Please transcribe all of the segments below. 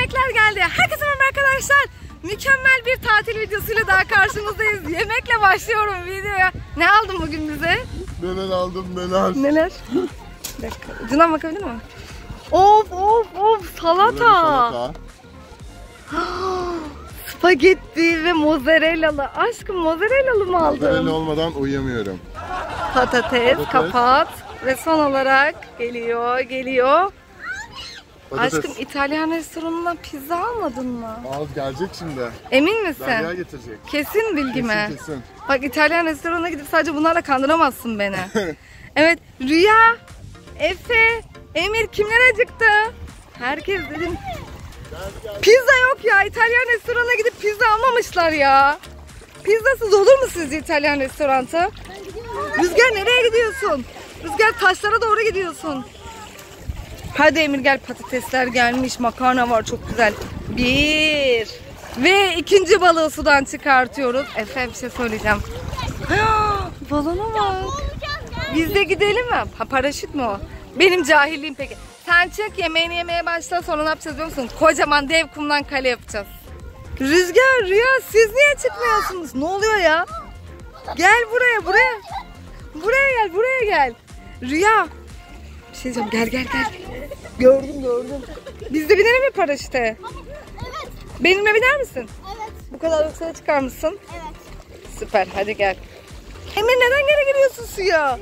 yemekler geldi. Herkese merhaba arkadaşlar. Mükemmel bir tatil videosuyla daha karşınızdayız. Yemekle başlıyorum videoya. Ne aldın bugün bize? Neler aldım neler? Neler? Bir dakika. Ucundan bakabilir miyim? Of salata. Spagetti ve mozzarellalı. Aşkım mozzarellalı mı aldın? Mozzarella olmadan uyuyamıyorum. Patates, kapat. Ve son olarak geliyor. Patates. Aşkım İtalyan restoranından pizza almadın mı? Az gelecek şimdi. Emin misin? Derya getirecek. Kesin bilgi mi? Kesin. Bak İtalyan restoranına gidip sadece bunlarla kandıramazsın beni. Evet, Rüya, Efe, Emir kimler acıktı? Herkes dedim. Pizza yok ya. İtalyan restoranına gidip pizza almamışlar ya. Pizzasız olur mu sizce İtalyan restoranı? Rüzgar nereye gidiyorsun? Rüzgar taşlara doğru gidiyorsun. Hadi Emir gel, patatesler gelmiş, makarna var çok güzel. Bir. Ve ikinci balığı sudan çıkartıyoruz. Efe bir şey söyleyeceğim. Balona bak. Biz de gidelim mi? Paraşüt mü o? Benim cahilliğim peki. Sen çık, yemeğini yemeye başla, sonra ne yapacağız biliyor musun? Kocaman dev kumdan kale yapacağız. Rüzgar, Rüya siz niye çıkmıyorsunuz? Ne oluyor ya? Gel buraya. Buraya gel. Rüya. Bir şey diyeceğim, gel. Gördüm. Biz de binelim mi paraşüte? Evet. Benimle biner misin? Evet. Bu kadar yükseğe çıkar mısın? Evet. Süper, hadi gel. Emir neden geri giriyorsun suya?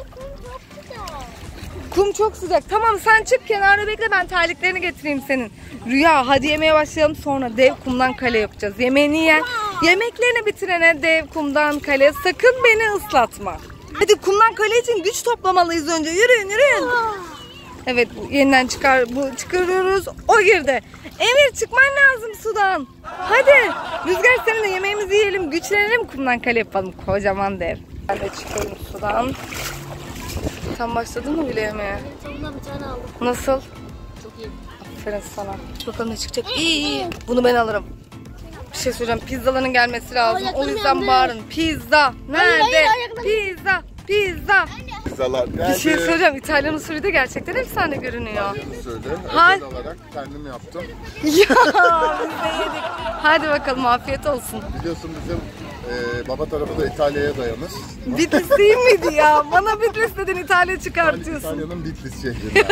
Kum çok sıcak. Tamam sen çık kenarda bekle, ben terliklerini getireyim senin. Rüya hadi yemeye başlayalım, sonra dev kumdan kale yapacağız. Yemeğini yen. Yemeklerini bitirene dev kumdan kale, sakın beni ıslatma. Hadi kumdan kale için güç toplamalıyız önce. Yürüyün. Evet yeniden çıkarıyoruz. O girdi. Emir çıkman lazım sudan. Hadi. Rüzgar seninle yemeğimizi yiyelim. Güçlenelim, kumdan kale yapalım. Kocaman dev. Ben de çıkıyorum sudan. Sen başladın mı bile yemeğe? Sonunda bir tane aldım. Nasıl? Çok iyi. Aferin sana. Bakalım ne çıkacak. İyi. Bunu ben alırım. Bir şey söyleyeceğim. Pizzaların gelmesi lazım. O yüzden bağırın. Pizza. Nerede? Hayır, Pizza. Pizzalar geldi. Bir şey söyleyeceğim. İtalyan usulü de gerçekten efsane görünüyor. Söyle. Ha- Özel olarak kendim yaptım. Ya biz de yedik. Hadi bakalım, afiyet olsun. Biliyorsun bizim baba tarafı da İtalya'ya dayanır. Bitlis değil miydi ya? Bana Bitlis dedin, İtalya çıkartıyorsun. İtalya'nın Bitlis şehrinden.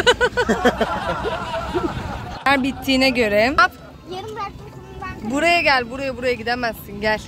Her bittiğine göre Yarım bıraktım kumdan. buraya gel, buraya gidemezsin. Gel.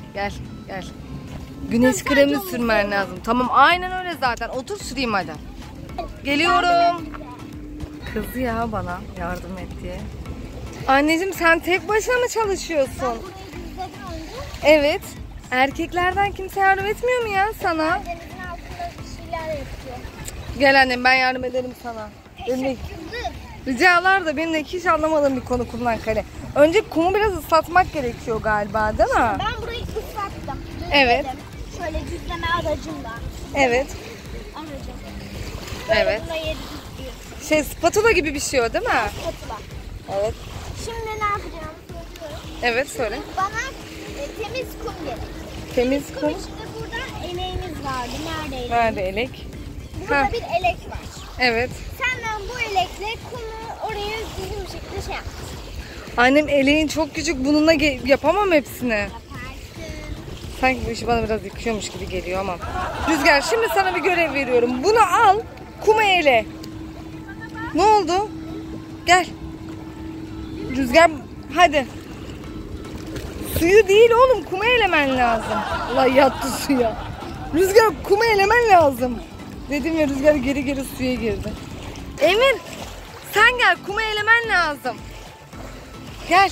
Güneş kremi sürmen lazım. Tamam, aynen öyle zaten. Otur süreyim hadi. Geliyorum. Kızı ya bana yardım et diye. Anneciğim sen tek başına mı çalışıyorsun? Evet. Erkeklerden kimse yardım etmiyor mu ya sana? Denizin altında bir şeyler yapıyor. Gel annem, ben yardım ederim sana. Benim ricalar da benim de hiç anlamadığım bir konu kumdan kale. Önce kumu biraz ıslatmak gerekiyor galiba, değil mi? Ben burayı ıslattım. Evet. Şöyle düzleme aracımla. Evet. Aracım. Evet. Buna yeri düzlüyor. Spatula gibi bir şey o değil mi? Spatula. Evet. Şimdi ne yapacağım? Söylüyorum. Evet söyle. Bana temiz kum gerek. Temiz kum. İşte burada eleğimiz vardı. Nerede eleğimiz? Nerede elek? Burada Ha. bir elek var. Evet. Senden bu elekle kumu oraya düzgün bir şekilde şey yap. Annem eleğin çok küçük, bununla yapamam hepsini. Yaparsın. Sanki bu işi bana biraz yıkıyormuş gibi geliyor ama. Rüzgar şimdi sana bir görev veriyorum. Bunu al, kumu ele. Ne oldu? Gel. Rüzgar hadi. Suyu değil oğlum, kumu elemen lazım. Ulan yattı suya. Rüzgar kumu elemen lazım. Dedim ya, Rüzgar geri suya girdi. Emir sen gel, kumu elemen lazım. Gel.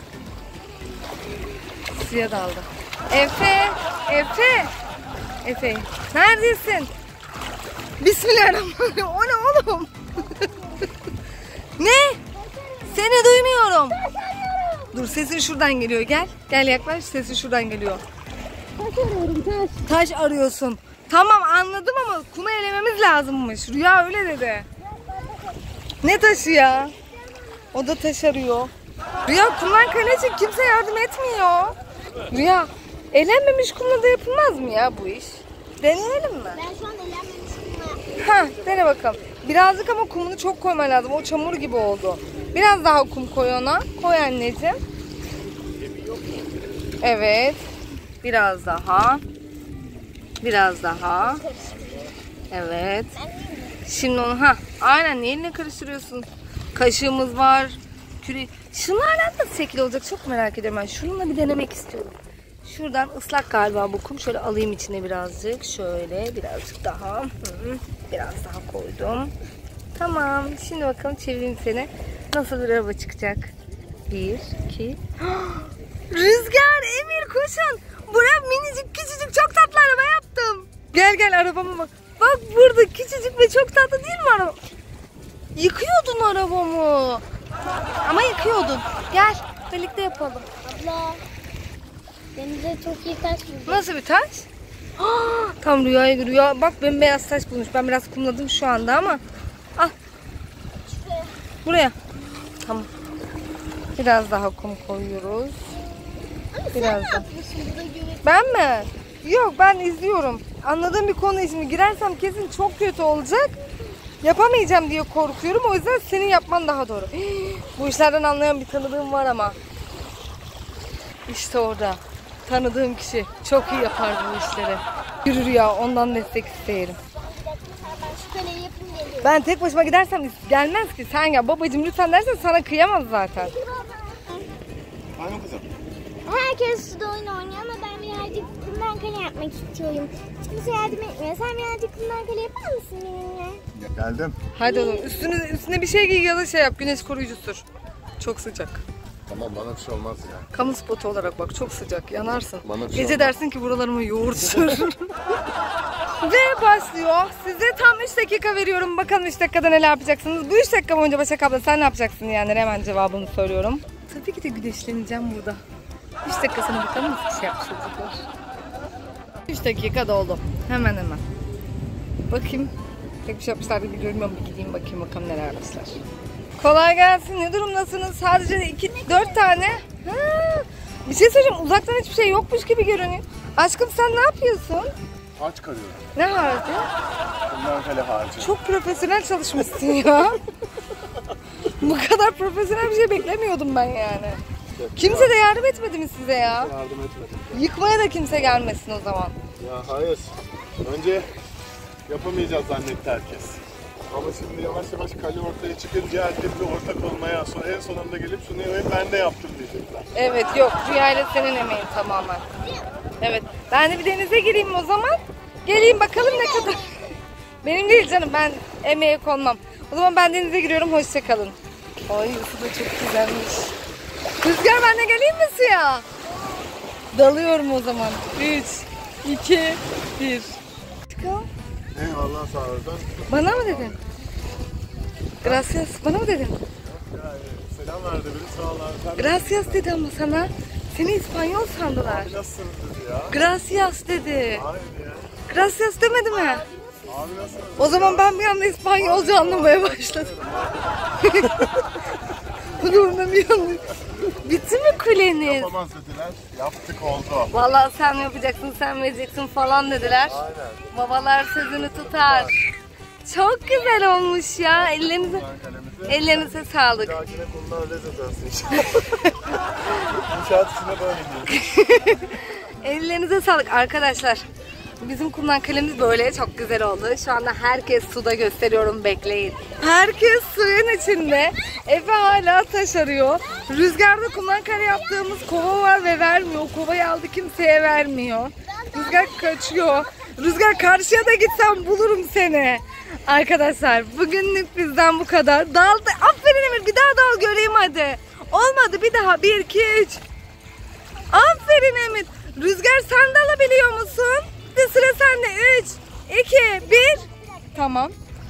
Suya daldı. Efe neredesin? Bismillahirrahmanirrahim. O ne oğlum? Ne? Seni duymuyorum. Dur, sesin şuradan geliyor. Gel yaklaş, sesin şuradan geliyor. Taş arıyorum, taş. Taş arıyorsun. Tamam anladım ama kumu elememiz lazımmış. Rüya öyle dedi. Ne taşı ya? O da taş arıyor. Rüya kumdan kale için kimse yardım etmiyor. Rüya elenmemiş kumla da yapılmaz mı ya bu iş? Deneyelim mi? Ben şu an elenmemiş kumla yaptım. Ha, dene bakalım. Birazcık ama kumunu çok koyman lazım. O çamur gibi oldu. Biraz daha kum koy ona. Koy anneciğim. Evet. Biraz daha. Biraz daha. Evet. Şimdi onu aynen eline karıştırıyorsun. Kaşığımız var. Küre. Şunlardan da şekil olacak. Çok merak ediyorum ben. Şununla bir denemek istiyorum. Şuradan ıslak galiba bu kum. Şöyle alayım içine birazcık. Şöyle birazcık daha. Biraz daha koydum. Tamam. Şimdi bakalım çevireyim seni. Nasıl bir araba çıkacak? 1, 2. Rüzgar, Emir koşun. Buraya minicik küçücük çok tatlı araba yaptım. Gel arabama bak. Bak burada küçücük ve çok tatlı değil mi araba? Yıkıyordun arabamı. Ama yıkıyordun. Gel birlikte yapalım. Abla. Denize çok iyi taş buldum. Nasıl bir taş? Tam rüya. Bak bembeyaz taş bulmuş. Ben biraz kumladım şu anda ama. Al. Buraya. Tamam. Biraz daha kum koyuyoruz. Biraz daha. Ben mi? Yok ben izliyorum. Anladığım bir konuya şimdi girersem kesin çok kötü olacak. Yapamayacağım diye korkuyorum. O yüzden senin yapman daha doğru. Bu işlerden anlayan bir tanıdığım var ama. İşte orada. Tanıdığım kişi. Çok iyi yapar bu işleri. Yürür ya ondan destek isteyelim. Ben tek başıma gidersem gelmez ki. Sen gel babacığım lütfen dersen sana kıyamaz zaten. Hangi kızım? Herkes suda oyun oynuyor ama ben birazcık kumdan kale yapmak istiyorum. Hiç kimse yardım etmiyor. Sen birazcık kumdan kale yapar mısın benimle? Geldim. Hadi oğlum üstüne bir şey giy ya da şey yap. Güneş koruyucu sür. Çok sıcak. Tamam bana bir şey olmaz ya. Kamu spotu olarak bak çok sıcak yanarsın. Bana bir şey Gece olmaz. dersin ki buralarıma yoğurt sür. Ve başlıyor. Size tam 3 dakika veriyorum. Bakalım 3 dakikada neler yapacaksınız. Bu 3 dakika boyunca Başak abla sen ne yapacaksın yani? Hemen cevabını söylüyorum. Tabii ki de güneşleneceğim burada. 3 dakikasını bakalım nasıl bir şey yapmış olacaklar. 3 dakika doldu. Hemen. Bakayım. Tek bir şey yapmışlar gibi görmüyorum. Bir gideyim bakayım bakalım neler yapmışlar. Kolay gelsin. Ne durumdasınız? Sadece 4 tane. Bir şey söyleyeceğim. Uzaktan hiçbir şey yokmuş gibi görünüyor. Aşkım sen ne yapıyorsun? Harç karıyorum. Ne harcı? Kumdan kale harcı. Çok profesyonel çalışmışsın ya. Bu kadar profesyonel bir şey beklemiyordum ben yani. Kimse de yardım etmedi mi size ya? Yardım etmedim. Yıkmaya da kimse gelmesin o zaman. Ya hayır. Önce yapamayacağız zannetti herkes. Ama şimdi yavaş yavaş kale ortaya çıkınca herkes bir ortak olmaya, sonra en sonunda gelip şunu ben de yaptım diyecekler. Evet yok Rüya ile senin emeğin tamamen. Evet ben de bir denize gireyim o zaman. Geleyim bakalım ne kadar. Benim değil canım ben emeğe konmam. O zaman ben denize giriyorum hoşçakalın. Ay su da çok güzelmiş. Rüzgar ben de geleyim mi suya? Dalıyorum o zaman. 3, 2, 1. Çıkalım. Eyvallah sağ olun. Bana mı dedin? Gracias. Bana mı dedin? Selam verdi biri sağ olun. Gracias dedi ama sana. Seni İspanyol sandılar. Nasılsınız dedi ya? Gracias dedi. Hayır ya. Gracias demedi mi? Abi nasılsınız? O zaman ben bir anda İspanyolca anlamaya başladım. Bu durumda bir anda. Bitti mi kuleniz? Yapamaz dediler. Yaptık oldu. Vallahi sen yapacaksın, sen vereceksin falan dediler. Aynen. Babalar sözünü tutar. Çok güzel olmuş ya. Ellerinize sağlık. Dağcına konular lezzet olsun inşallah. İnşaat işine böyle gidiyor. Ellerinize sağlık arkadaşlar. Bizim kumdan kalemiz böyle çok güzel oldu. Şu anda herkes suda gösteriyorum bekleyin. Herkes suyun içinde. Efe hala taş arıyor. Rüzgarda kumdan kale yaptığımız kova var ve vermiyor. Kovayı aldı kimseye vermiyor. Rüzgar kaçıyor. Rüzgar karşıya da gitsem bulurum seni. Arkadaşlar bugünlük bizden bu kadar. Daldı. Aferin Emir bir daha dal göreyim hadi. Olmadı bir daha 1 2 3. Aferin Emir. Rüzgar sen de alabiliyor musun? De sıra sende 3 2 1. Tamam.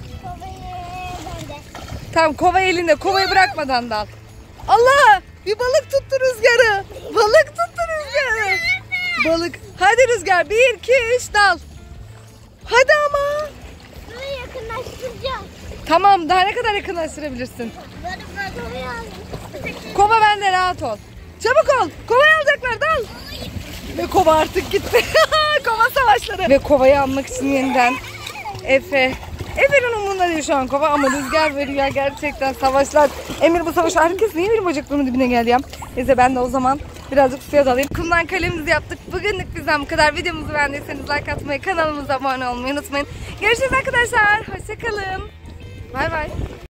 Tamam kova elinde. Kovayı bırakmadan dal. Allah! Bir balık tuttu Rüzgar'ı. Balık tuttu Rüzgar'ı. Balık. Hadi Rüzgar 1 2 3 dal. Hadi ama. Böyle yakınlaştıracağım. Tamam daha ne kadar yakınlaştırabilirsin? Kova bende rahat ol. Çabuk ol. Kovayı alacaklar dal. Ve kova artık gitti. Kova savaşları. Ve kovayı almak için yeniden Efe Efe'nin umurunda değil şu an kova ama Rüzgar ve Rüya gerçekten savaşlar. Emir bu savaş herkes niye benim bacaklarımın dibine geldi ya? Neyse ben de o zaman birazcık suya dalayım. Kumdan kalemizi yaptık. Bugünlük bizden bu kadar. Videomuzu beğendiyseniz like atmayı, kanalımıza abone olmayı unutmayın. Görüşürüz arkadaşlar. Hoşçakalın. Bay bay.